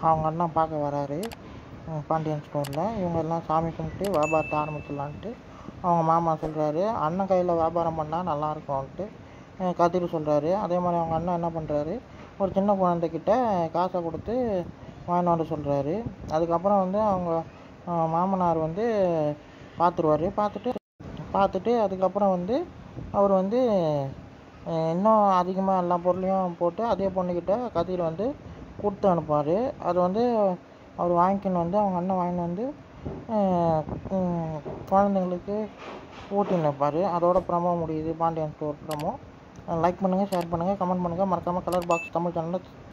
அவங்க அண்ணன் பார்க்க வராரு பாண்டியன் ஸ்டோரில். இவங்க எல்லாம் சாமி கும்பிட்டு வியாபாரத்தை ஆரம்பிச்சிடலான்ட்டு அவங்க மாமா சொல்கிறாரு. அண்ணன் கையில் வியாபாரம் பண்ணால் நல்லாயிருக்கும்ன்ட்டு கதிர் சொல்கிறாரு. அதே மாதிரி அவங்க அண்ணன் என்ன பண்ணுறாரு, ஒரு சின்ன குழந்தைக்கிட்ட காசை கொடுத்து வாங்கிட்டு வர சொல்கிறாரு. அதுக்கப்புறம் அவங்க மாமனார் பார்த்துருவார். பார்த்துட்டு அதுக்கப்புறம் அவர் இன்னும் அதிகமாக எல்லா பொருளையும் போட்டு அதே பொண்ணுக்கிட்ட கதிர் கொடுத்து அனுப்புவார். அது அவர் வாங்கிக்கின்னு அவங்க அண்ணன் வாங்கின்னு குழந்தைங்களுக்கு ஊட்டின்னு வைப்பார். அதோட ப்ரமோ முடியுது, பாண்டியன் ஸ்டோர் ப்ரமோ. லைக் பண்ணுங்கள், ஷேர் பண்ணுங்கள், கமெண்ட் பண்ணுங்கள். மறக்காமல் கலர் பாக்ஸ் தமிழ் சேனலை